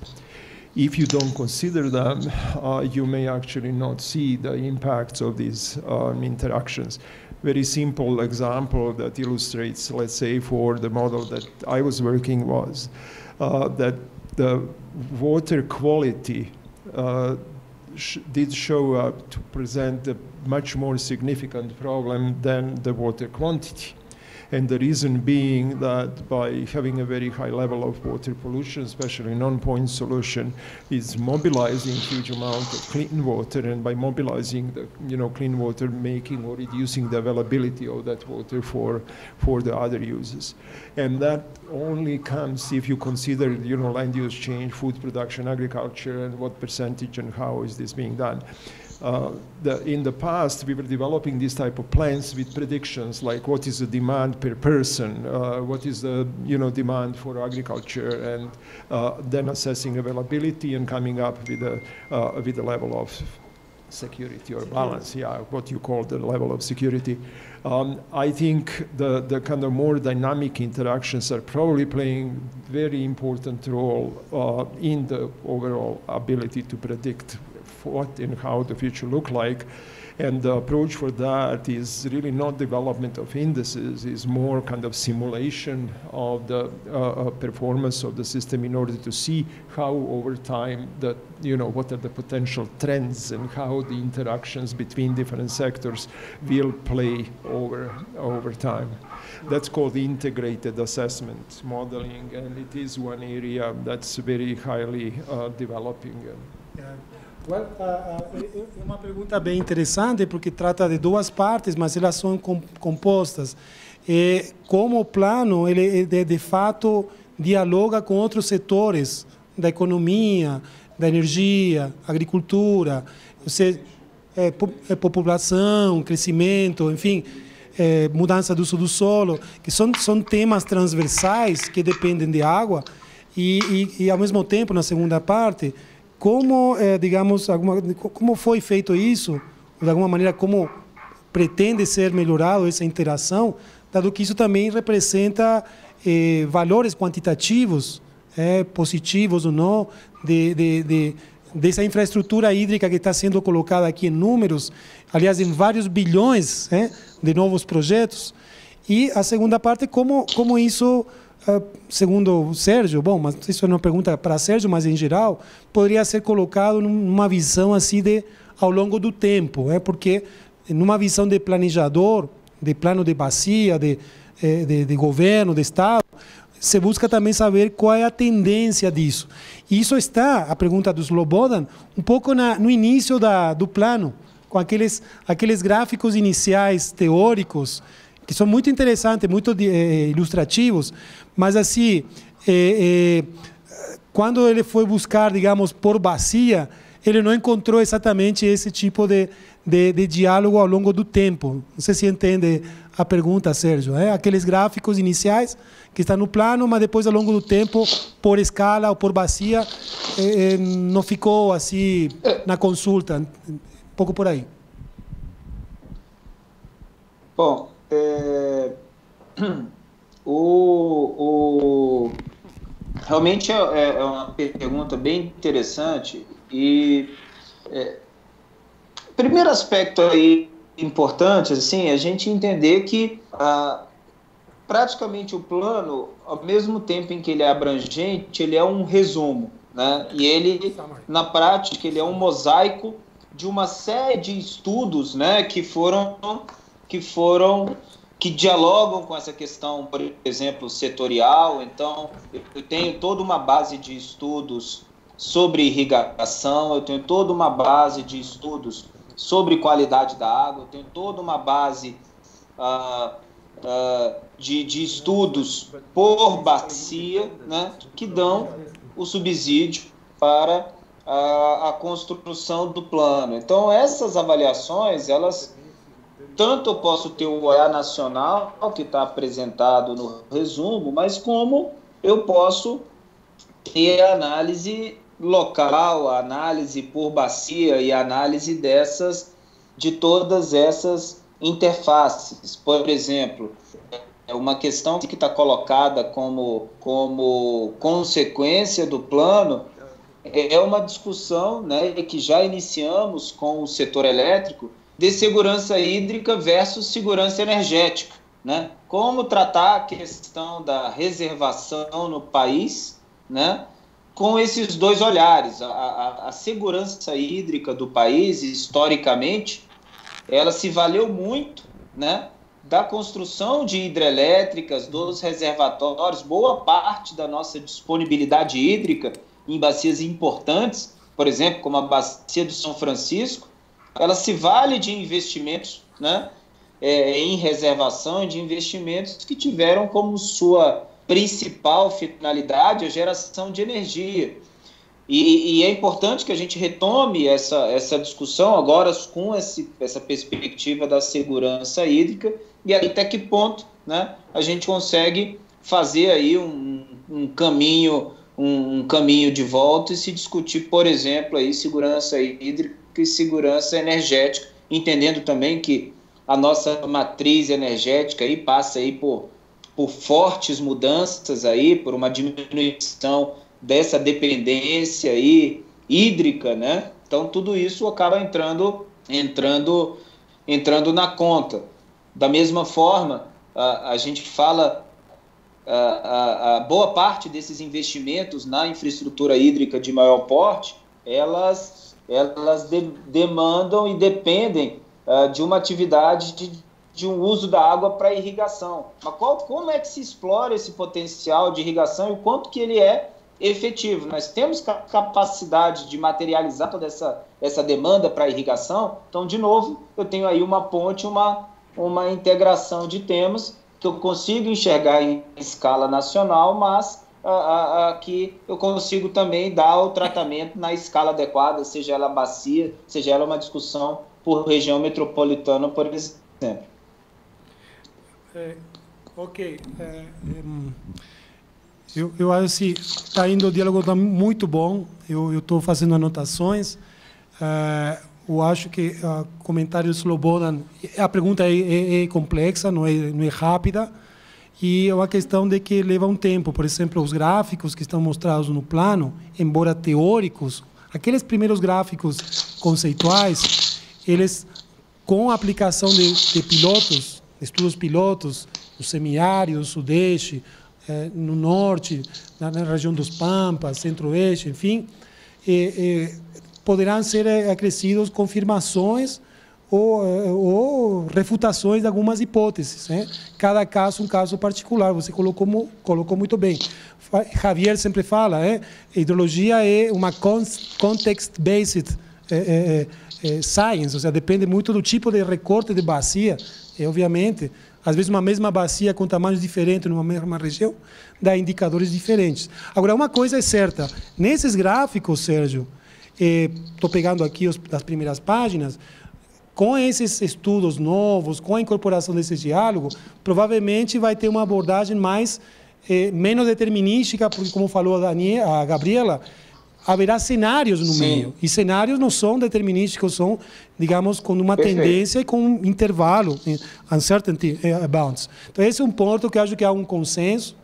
If you don't consider them, uh, you may actually not see the impacts of these um, interactions. Very simple example that illustrates, let's say, for the model that I was working was uh, that the water quality uh, sh did show up to present a much more significant problem than the water quantity. And the reason being that by having a very high level of water pollution, especially non-point solution, is mobilizing huge amount of clean water, and by mobilizing the you know clean water, making or reducing the availability of that water for for the other uses. And that only comes if you consider you know land use change, food production, agriculture, and what percentage and how is this being done. Uh, the, in the past, we were developing these type of plans with predictions like what is the demand per person, uh, what is the you know demand for agriculture, and uh, then assessing availability and coming up with a uh, with a level of security or balance. Yeah, what you call the level of security. Um, I think the the kind of more dynamic interactions are probably playing very important role uh, in the overall ability to predict what and how the future look like. And the approach for that is really not development of indices, is more kind of simulation of the uh, performance of the system in order to see how over time that, you know, what are the potential trends and how the interactions between different sectors will play over, over time. That's called the integrated assessment modeling, and it is one area that's very highly uh, developing. Yeah. Well, uh, uh, é uma pergunta bem interessante porque trata de duas partes, mas elas são com, compostas. E como o plano ele de, de fato dialoga com outros setores da economia, da energia, agricultura, você, é, é, população, crescimento, enfim, é, mudança do uso do solo, que são são temas transversais que dependem de água e, e, e ao mesmo tempo na segunda parte como, eh, digamos, alguma, como foi feito isso, de alguma maneira, como pretende ser melhorado essa interação, dado que isso também representa eh, valores quantitativos, eh, positivos ou não, de, de, de, dessa infraestrutura hídrica que está sendo colocada aqui em números, aliás, em vários bilhões eh, de novos projetos. E a segunda parte, como, como isso... Uh, segundo o Sérgio, bom, mas isso é uma pergunta para Sérgio, mas em geral, poderia ser colocado numa visão assim de ao longo do tempo, é? Porque numa visão de planejador, de plano de bacia, de, de, de governo, de Estado, se busca também saber qual é a tendência disso. E isso está, a pergunta do Slobodan, um pouco na, no início da, do plano, com aqueles, aqueles gráficos iniciais teóricos, que são muito interessantes, muito eh, ilustrativos, mas assim, eh, eh, quando ele foi buscar, digamos, por bacia, ele não encontrou exatamente esse tipo de, de, de diálogo ao longo do tempo. Não sei se entende a pergunta, Sérgio. É? Aqueles gráficos iniciais que estão no plano, mas depois, ao longo do tempo, por escala ou por bacia, eh, não ficou assim na consulta. Um pouco por aí. Bom, É, o, o, realmente é, é uma pergunta bem interessante E é, primeiro aspecto aí importante, assim, é a gente entender que ah, praticamente o plano, ao mesmo tempo em que ele é abrangente, ele é um resumo, né? E ele, na prática, ele é um mosaico de uma série de estudos, né, que foram, que foram, que dialogam com essa questão, por exemplo, setorial. Então, eu tenho toda uma base de estudos sobre irrigação, eu tenho toda uma base de estudos sobre qualidade da água, eu tenho toda uma base ah, ah, de, de estudos por bacia, né, que dão o subsídio para a, a construção do plano. Então, essas avaliações, elas, tanto eu posso ter o olhar nacional, que está apresentado no resumo, mas como eu posso ter a análise local, a análise por bacia e a análise dessas, de todas essas interfaces. Por exemplo, é uma questão que está colocada como, como consequência do plano, é uma discussão, né, que já iniciamos com o setor elétrico, de segurança hídrica versus segurança energética, né? Como tratar a questão da reservação no país, né, com esses dois olhares. A, a, a segurança hídrica do país, historicamente, ela se valeu muito, né, da construção de hidrelétricas, dos reservatórios. Boa parte da nossa disponibilidade hídrica em bacias importantes, por exemplo, como a bacia do São Francisco, ela se vale de investimentos, né, é, em reservação, de investimentos que tiveram como sua principal finalidade a geração de energia. E, e é importante que a gente retome essa, essa discussão agora com esse, essa perspectiva da segurança hídrica, e até que ponto, né, a gente consegue fazer aí um, um caminho um, um caminho de volta e se discutir, por exemplo, aí, segurança hídrica e segurança energética, entendendo também que a nossa matriz energética aí passa aí por, por fortes mudanças, aí, por uma diminuição dessa dependência aí, hídrica, né? Então, tudo isso acaba entrando, entrando, entrando na conta. Da mesma forma, a, a gente fala... A, a, a boa parte desses investimentos na infraestrutura hídrica de maior porte, elas, elas de, demandam e dependem uh, de uma atividade de, de um uso da água para irrigação. Mas qual, como é que se explora esse potencial de irrigação e o quanto que ele é efetivo? Nós temos capacidade de materializar toda essa, essa demanda para irrigação? Então, de novo, eu tenho aí uma ponte, uma, uma integração de temas que eu consigo enxergar em escala nacional, mas a, a, a, que eu consigo também dar o tratamento na escala adequada, seja ela bacia, seja ela uma discussão por região metropolitana, por exemplo. É, ok. É, um, eu, eu acho que está indo, o diálogo está muito bom, eu estou fazendo anotações. É, eu acho que o uh, comentário do Slobodan, a pergunta é, é, é complexa, não é, não é rápida, e é uma questão de que leva um tempo. Por exemplo, os gráficos que estão mostrados no plano, embora teóricos, aqueles primeiros gráficos conceituais, eles, com a aplicação de, de pilotos, estudos pilotos, no semiárido, no sudeste, eh, no norte, na, na região dos Pampas, centro-oeste, enfim, eh, eh, poderão ser acrescidos confirmações ou, ou refutações de algumas hipóteses, né? Cada caso um caso particular, você colocou, colocou muito bem. Javier sempre fala, né? Hidrologia é uma context-based é, é, é, science, ou seja, depende muito do tipo de recorte de bacia, e, obviamente, às vezes uma mesma bacia com tamanhos diferentes numa mesma região, dá indicadores diferentes. Agora, uma coisa é certa, nesses gráficos, Sérgio, estou pegando aqui os, as primeiras páginas, com esses estudos novos, com a incorporação desse diálogo, provavelmente vai ter uma abordagem mais, eh, menos determinística, porque, como falou a, Daniel, a Gabriela, haverá cenários no Sim. meio, e cenários não são determinísticos, são, digamos, com uma Perfeito. tendência e com um intervalo, uncertainty bounds. Então, esse é um ponto que eu acho que há um consenso.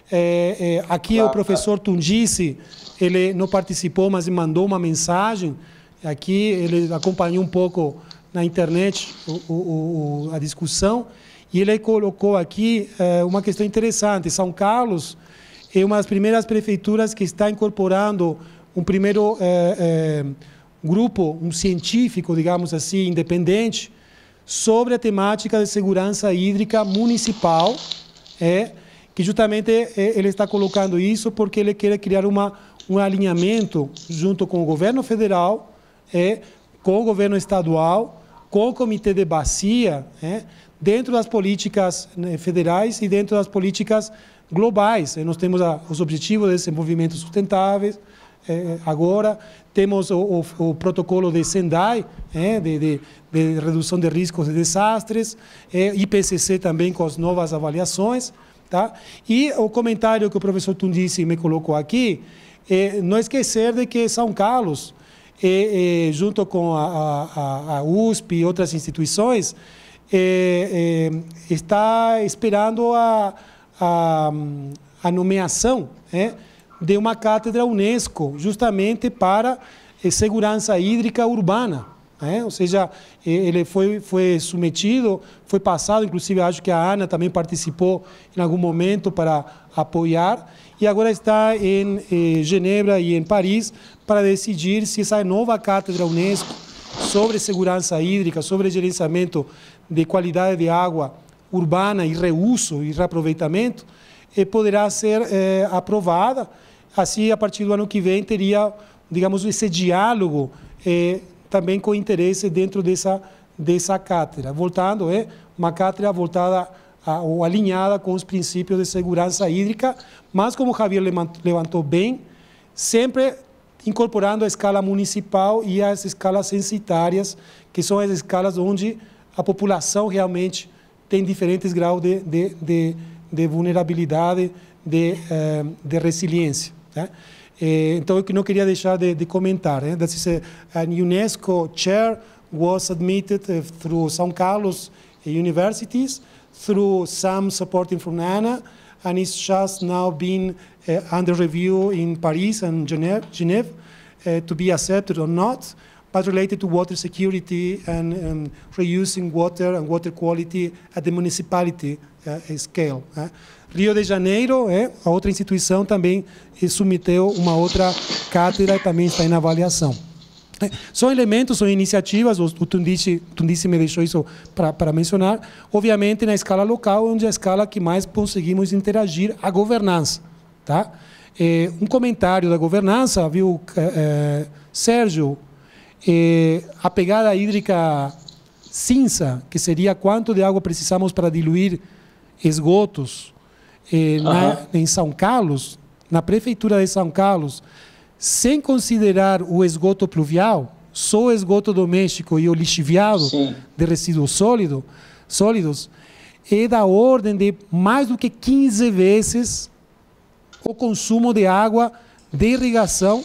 É, é, aqui o professor Tundici, ele não participou, mas mandou uma mensagem. Aqui ele acompanhou um pouco na internet o, o, o, a discussão, e ele colocou aqui é, uma questão interessante. São Carlos é uma das primeiras prefeituras que está incorporando um primeiro é, é, grupo, um científico, digamos assim, independente, sobre a temática de segurança hídrica municipal, é, que justamente é, ele está colocando isso porque ele quer criar uma, um alinhamento junto com o governo federal, é, com o governo estadual, com o comitê de bacia, é, dentro das políticas, né, federais e dentro das políticas globais. Nós temos a, os Objetivos de Desenvolvimento Sustentáveis, é, agora temos o, o, o protocolo de Sendai, é, de, de, de redução de riscos de desastres, é, I P C C também com as novas avaliações. Tá? E o comentário que o professor Tundici me colocou aqui, é não esquecer de que São Carlos, é, é, junto com a, a, a U S P e outras instituições, é, é, está esperando a, a, a nomeação, é, de uma cátedra Unesco, justamente para é, segurança hídrica urbana. É, ou seja, ele foi, foi submetido, foi passado, inclusive acho que a Ana também participou em algum momento para apoiar, e agora está em eh, Genebra e em Paris para decidir se essa nova cátedra Unesco sobre segurança hídrica, sobre gerenciamento de qualidade de água urbana e reuso e reaproveitamento, eh, poderá ser eh, aprovada. Assim, a partir do ano que vem, teria, digamos, esse diálogo eh, também com interesse dentro dessa, dessa cátedra. Voltando, é uma cátedra voltada a, ou alinhada com os princípios de segurança hídrica, mas, como o Javier levantou bem, sempre incorporando a escala municipal e as escalas censitárias, que são as escalas onde a população realmente tem diferentes graus de, de, de, de vulnerabilidade, de, de resiliência. Né? Então, eu não queria deixar de, de comentar. Eh? That is a, an UNESCO chair was admitted uh, through São Carlos universities, through some supporting from ANA, and it's just now been uh, under review in Paris and Geneva, Geneva uh, to be accepted or not, but related to water security and um, reusing water and water quality at the municipality uh, scale. Eh? Rio de Janeiro, é, a outra instituição também submeteu uma outra cátedra e também está em avaliação. É, são elementos, são iniciativas, o, o Tundici, Tundici me deixou isso para mencionar, obviamente na escala local, onde é a escala que mais conseguimos interagir a governança. Tá? É, um comentário da governança, viu, é, Sérgio, é, a pegada hídrica cinza, que seria quanto de água precisamos para diluir esgotos, Eh, na, em São Carlos, na prefeitura de São Carlos, sem considerar o esgoto pluvial, só o esgoto doméstico e o lixiviado Sim. de resíduos sólido, sólidos, é da ordem de mais do que quinze vezes o consumo de água de irrigação,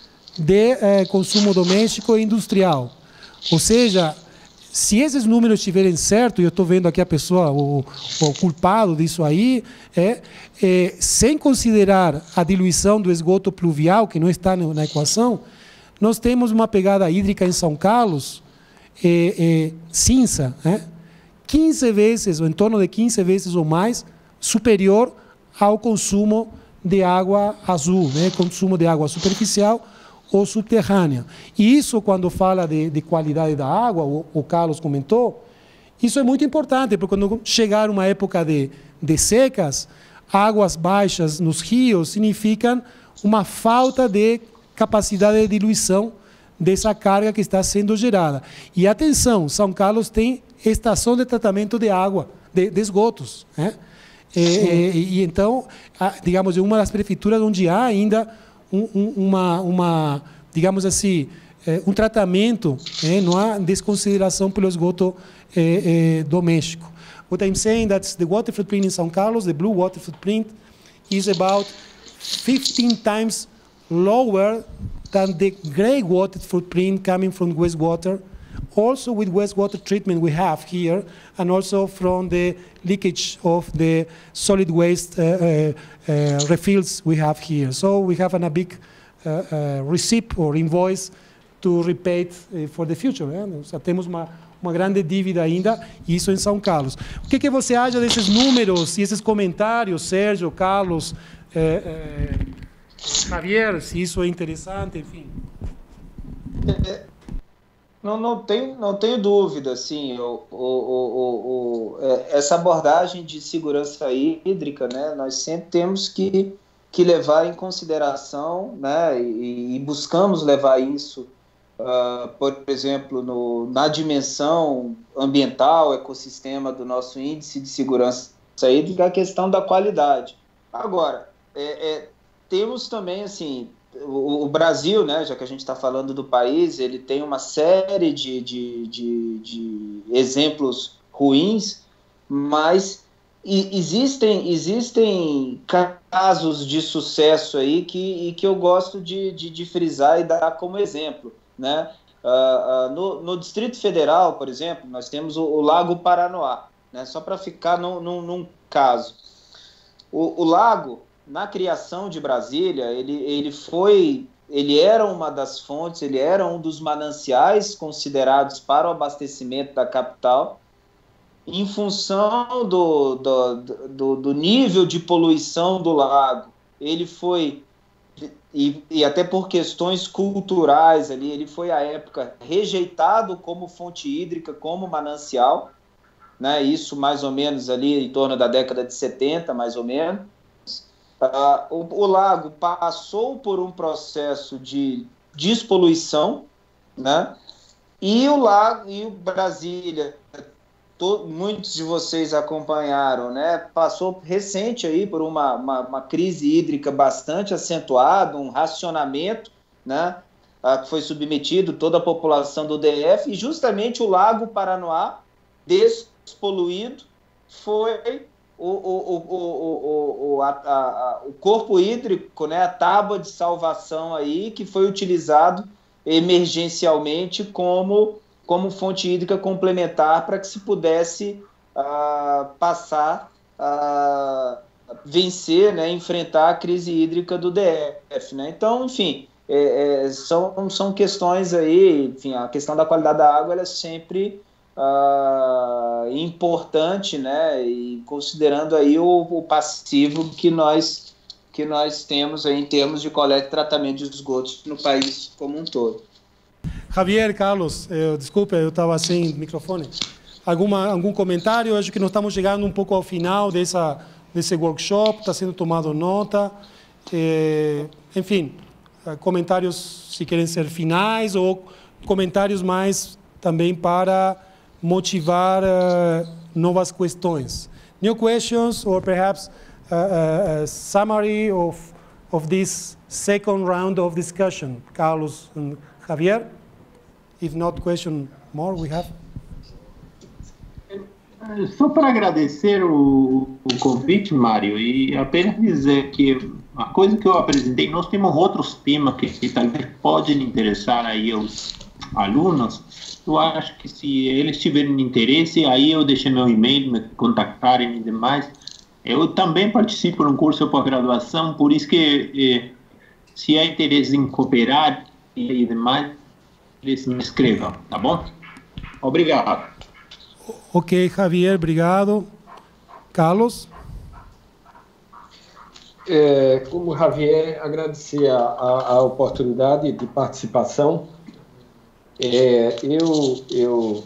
de eh, consumo doméstico e industrial. Ou seja, se esses números estiverem certos, e eu estou vendo aqui a pessoa, o, o culpado disso aí, é, é, sem considerar a diluição do esgoto pluvial, que não está na equação, nós temos uma pegada hídrica em São Carlos, é, é, cinza, é, quinze vezes, ou em torno de quinze vezes ou mais, superior ao consumo de água azul, né, consumo de água superficial ou subterrânea. E isso, quando fala de, de qualidade da água, o, o Carlos comentou, isso é muito importante, porque quando chegar uma época de, de secas, águas baixas nos rios significam uma falta de capacidade de diluição dessa carga que está sendo gerada. E atenção, São Carlos tem estação de tratamento de água, de, de esgotos. Né? E, e, e então, digamos, é uma das prefeituras onde há ainda Um, uma, uma, digamos assim, eh, um tratamento, eh, não há desconsideração pelo esgoto eh, eh, doméstico. What I'm saying that the water footprint in São Carlos, the blue water footprint, is about fifteen times lower than the gray water footprint coming from wastewater also with wastewater treatment we have here, and also from the leakage of the solid waste uh, uh, uh, refills we have here. So we have an, a big uh, uh, receipt or invoice to repay uh, for the future. Né? Já temos uma, uma grande dívida ainda, isso em São Carlos. O que, que você acha desses números e esses comentários, Sérgio, Carlos, eh, eh, Javier, se isso é interessante, enfim? É, não, não, tenho, não tenho dúvida, assim, o, o, o, o, essa abordagem de segurança hídrica, né, nós sempre temos que, que levar em consideração, né, e, e buscamos levar isso, uh, por exemplo, no, na dimensão ambiental, ecossistema do nosso índice de segurança hídrica, a questão da qualidade. Agora, é, é, temos também, assim, o, o Brasil, né, já que a gente está falando do país, ele tem uma série de, de, de, de exemplos ruins, mas e, existem, existem casos de sucesso aí que, e que eu gosto de, de, de frisar e dar como exemplo, né? Uh, uh, no, no Distrito Federal, por exemplo, nós temos o, o Lago Paranoá, né? Só para ficar num, num, num caso. O, o lago, na criação de Brasília, ele, ele foi, ele era uma das fontes, ele era um dos mananciais considerados para o abastecimento da capital, em função do, do, do, do nível de poluição do lago. Ele foi, e, e até por questões culturais ali, ele foi à época rejeitado como fonte hídrica, como manancial, né? Isso mais ou menos ali em torno da década de setenta, mais ou menos. Uh, o, o lago passou por um processo de despoluição, né? E o lago, e o Brasília, to, muitos de vocês acompanharam, né? Passou recente aí por uma, uma, uma crise hídrica bastante acentuada, um racionamento, né? Uh, que foi submetido toda a população do D F, e justamente o Lago Paranoá, despoluído, foi O, o, o, o, a, a, o corpo hídrico, né, a tábua de salvação aí, que foi utilizado emergencialmente como, como fonte hídrica complementar para que se pudesse uh, passar a uh, vencer, né, enfrentar a crise hídrica do D F. Né? Então, enfim, é, é, são, são questões aí, enfim, a questão da qualidade da água ela é sempre Uh, importante, né, e considerando aí o, o passivo que nós, que nós temos aí em termos de coleta e tratamento de esgotos no país como um todo. Javier, Carlos, eu, desculpa, eu estava sem microfone. Alguma, algum comentário? Acho que nós estamos chegando um pouco ao final dessa, desse workshop, está sendo tomado nota. É, enfim, comentários se querem ser finais ou comentários mais também para motivar uh, novas questões. New questions or perhaps uh, a, a summary of, of this second round of discussion. Carlos and Javier? If not question more, we have. Só para agradecer o, o convite, Mário, e apenas dizer que a coisa que eu apresentei, nós temos outros temas que, que talvez podem interessar aí aos alunos. Eu acho que se eles tiverem interesse, aí eu deixei meu e-mail, me contactarem e demais. Eu também participo num curso de pós-graduação, por isso que eh, se há interesse em cooperar e demais, eles me escrevam, tá bom? Obrigado. Ok, Javier, obrigado. Carlos? É, como Javier, agradecer a, a, a oportunidade de participação. É, eu, eu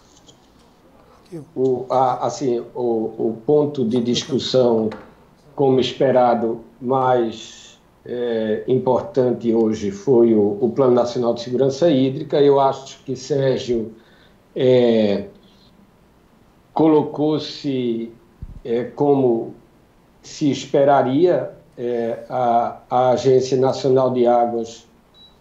o, a, assim, o, o ponto de discussão, como esperado, mais é, importante hoje foi o, o Plano Nacional de Segurança Hídrica. Eu acho que Sérgio é, colocou-se é, como se esperaria é, a, a Agência Nacional de Águas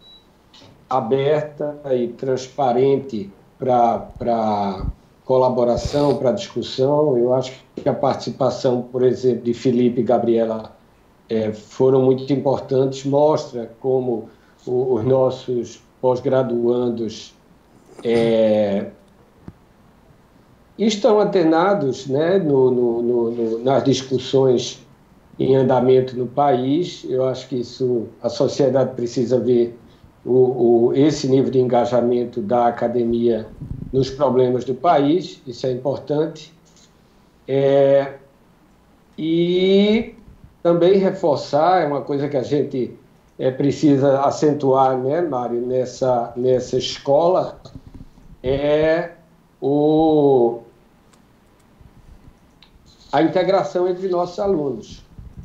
aberta e transparente para colaboração, para discussão. Eu acho que a participação, por exemplo, de Felipe e Gabriela é, foram muito importantes, mostra como o, os nossos pós-graduandos é, estão antenados, né, no, no, no, no, nas discussões em andamento no país. Eu acho que isso, a sociedade precisa ver o, o, esse nível de engajamento da academia nos problemas do país, isso é importante. É, e também reforçar, é uma coisa que a gente é, precisa acentuar, né, Mário, nessa, nessa escola, é o, a integração entre nossos alunos.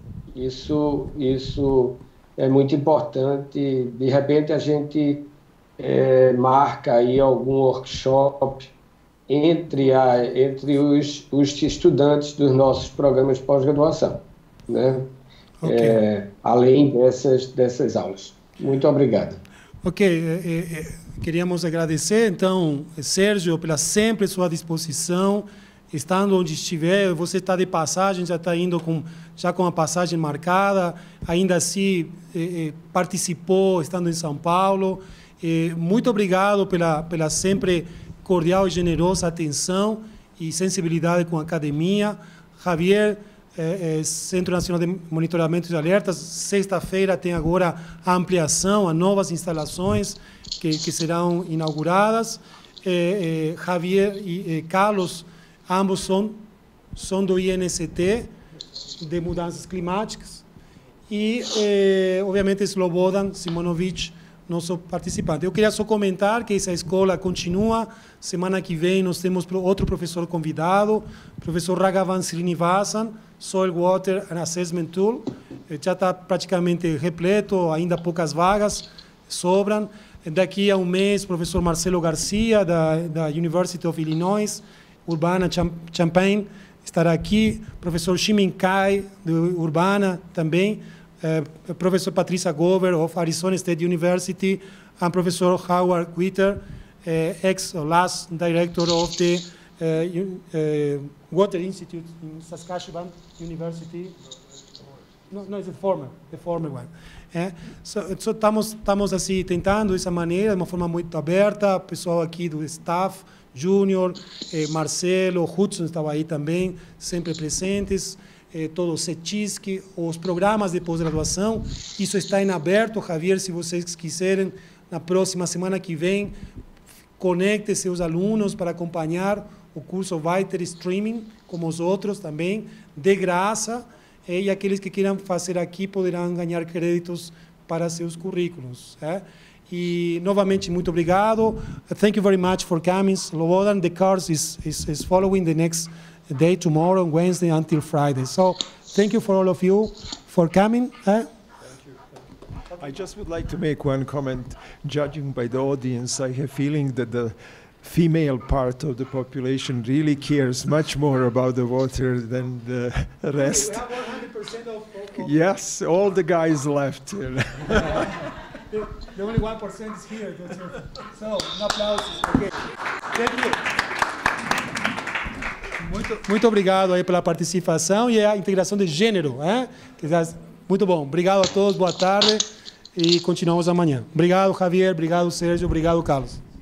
Isso, isso é muito importante. De repente, a gente é, marca aí algum workshop entre, a, entre os, os estudantes dos nossos programas de pós-graduação, né? Okay. É, além dessas, dessas aulas. Muito obrigado. Ok, é, é, queríamos agradecer, então, Sérgio, pela sempre sua disposição, estando onde estiver. Você está de passagem, já está indo com, já com a passagem marcada, ainda assim eh, participou, estando em São Paulo. Eh, muito obrigado pela, pela sempre cordial e generosa atenção e sensibilidade com a academia. Javier, eh, eh, Centro Nacional de Monitoramento de Alertas, sexta-feira tem agora a ampliação, a novas instalações que, que serão inauguradas. Eh, eh, Javier e eh, Carlos, ambos são, são do I N S T, de mudanças climáticas, e, eh, obviamente, Slobodan Simonovic, nosso participante. Eu queria só comentar que essa escola continua. Semana que vem nós temos outro professor convidado, professor Raghavan Srinivasan, Soil Water and Assessment Tool. Já está praticamente repleto, ainda poucas vagas sobram. Daqui a um mês, professor Marcelo Garcia, da, da University of Illinois, Urbana Champaign, estará aqui. Professor Shimin Kai, de Urbana, também. Uh, Professor Patricia Gover, of Arizona State University, and Professor Howard Witter, uh, ex or last director of the uh, uh, Water Institute in Saskatchewan University. No, no, it's the former, the former one. É, so, so estamos, estamos assim, tentando dessa maneira, de uma forma muito aberta. O pessoal aqui do staff, Júnior, eh, Marcelo, Hudson estava aí também, sempre presentes, eh, todo o CETISC, os programas de pós-graduação. Isso está em aberto, Javier, se vocês quiserem, na próxima semana que vem, conecte seus alunos para acompanhar o curso Weiter Streaming, como os outros também, de graça. E aqueles que queiram fazer aqui poderão ganhar créditos para seus currículos. É? E, novamente, muito obrigado. Thank you very much for coming. Slobodan, the course is, is, is following the next day, tomorrow, Wednesday, until Friday. So, thank you for all of you for coming. Eh? I just would like to make one comment. Judging by the audience, I have a feeling that the female part of the population really cares much more about the water than the rest. We have one hundred percent of, of, of yes, all the guys left. the, the only one percent is here. So, um aplauso. Okay. Thank you. Muito, muito obrigado aí pela participação e a integração de gênero. Eh? Muito bom. Obrigado a todos, boa tarde e continuamos amanhã. Obrigado, Javier. Obrigado, Sérgio. Obrigado, Carlos.